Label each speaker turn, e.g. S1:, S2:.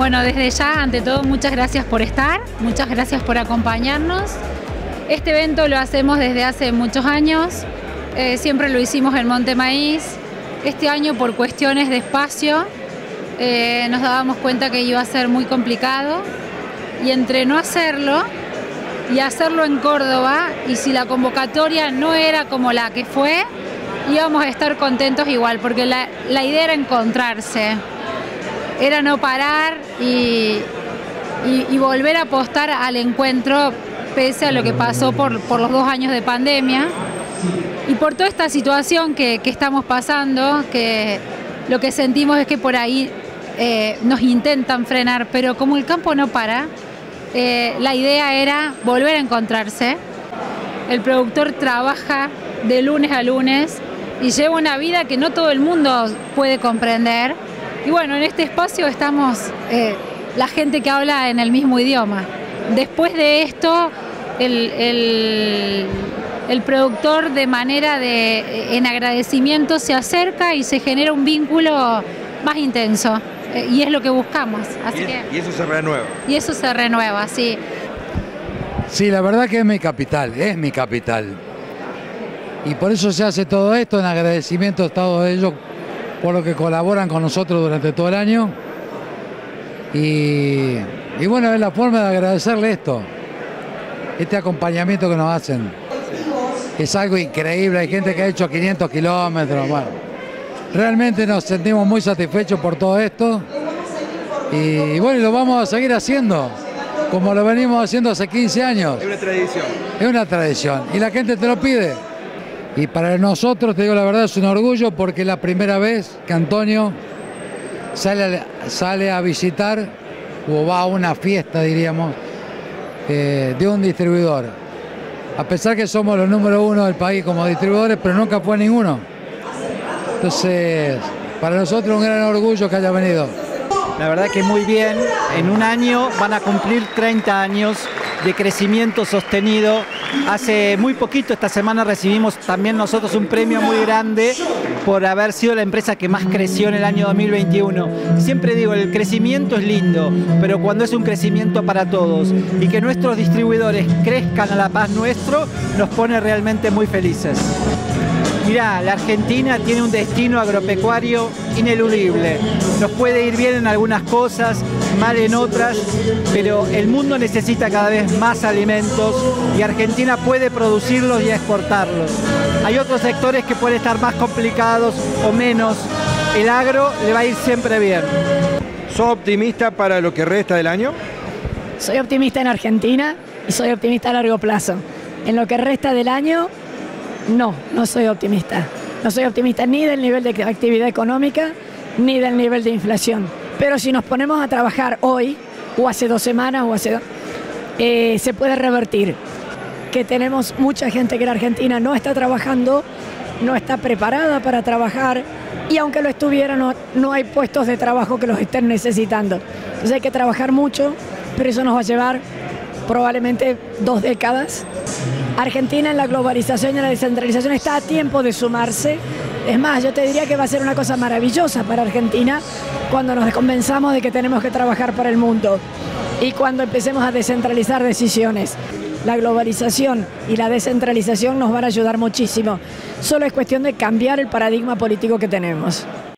S1: Bueno, desde ya, ante todo, muchas gracias por estar, muchas gracias por acompañarnos. Este evento lo hacemos desde hace muchos años, siempre lo hicimos en Monte Maíz. Este año, por cuestiones de espacio, nos dábamos cuenta que iba a ser muy complicado, y entre no hacerlo y hacerlo en Córdoba, y si la convocatoria no era como la que fue, íbamos a estar contentos igual, porque la idea era encontrarse, era no parar y volver a apostar al encuentro, pese a lo que pasó por los 2 años de pandemia y por toda esta situación que estamos pasando, que lo que sentimos es que por ahí nos intentan frenar, pero como el campo no para, la idea era volver a encontrarse. El productor trabaja de lunes a lunes y lleva una vida que no todo el mundo puede comprender. Y bueno, en este espacio estamos la gente que habla en el mismo idioma. Después de esto, el productor, de manera en agradecimiento, se acerca y se genera un vínculo más intenso. Y es lo que buscamos.
S2: Y eso se renueva.
S1: Y eso se renueva, sí.
S3: Sí, la verdad que es mi capital, Y por eso se hace todo esto, en agradecimiento a todos ellos por lo que colaboran con nosotros durante todo el año. Y bueno, es la forma de agradecerle esto, este acompañamiento que nos hacen. Es algo increíble, hay gente que ha hecho 500 kilómetros. Bueno, realmente nos sentimos muy satisfechos por todo esto. Y bueno, lo vamos a seguir haciendo, como lo venimos haciendo hace 15 años.
S2: Es una tradición.
S3: Es una tradición, y la gente te lo pide. Y para nosotros, te digo la verdad, es un orgullo, porque es la primera vez que Antonio sale a visitar o va a una fiesta, diríamos, de un distribuidor. A pesar que somos los número 1 del país como distribuidores, pero nunca fue ninguno. Entonces, para nosotros es un gran orgullo que haya venido.
S4: La verdad que muy bien. En un año van a cumplir 30 años de crecimiento sostenido. Hace muy poquito, esta semana, recibimos también nosotros un premio muy grande por haber sido la empresa que más creció en el año 2021. Siempre digo, el crecimiento es lindo, pero cuando es un crecimiento para todos y que nuestros distribuidores crezcan a la paz nuestro, nos pone realmente muy felices. Mirá, la Argentina tiene un destino agropecuario ineludible. Nos puede ir bien en algunas cosas, mal en otras, pero el mundo necesita cada vez más alimentos y Argentina puede producirlos y exportarlos. Hay otros sectores que pueden estar más complicados o menos. El agro le va a ir siempre bien.
S2: ¿Sos optimista para lo que resta del año?
S5: Soy optimista en Argentina y soy optimista a largo plazo. En lo que resta del año, no soy optimista. No soy optimista ni del nivel de actividad económica ni del nivel de inflación. Pero si nos ponemos a trabajar hoy, o hace 2 semanas, se puede revertir. Que tenemos mucha gente que en Argentina no está trabajando, no está preparada para trabajar, y aunque lo estuviera, no hay puestos de trabajo que los estén necesitando. Entonces hay que trabajar mucho, pero eso nos va a llevar probablemente 2 décadas. Argentina, en la globalización y en la descentralización, está a tiempo de sumarse. Es más, yo te diría que va a ser una cosa maravillosa para Argentina cuando nos convenzamos de que tenemos que trabajar para el mundo y cuando empecemos a descentralizar decisiones. La globalización y la descentralización nos van a ayudar muchísimo. Solo es cuestión de cambiar el paradigma político que tenemos.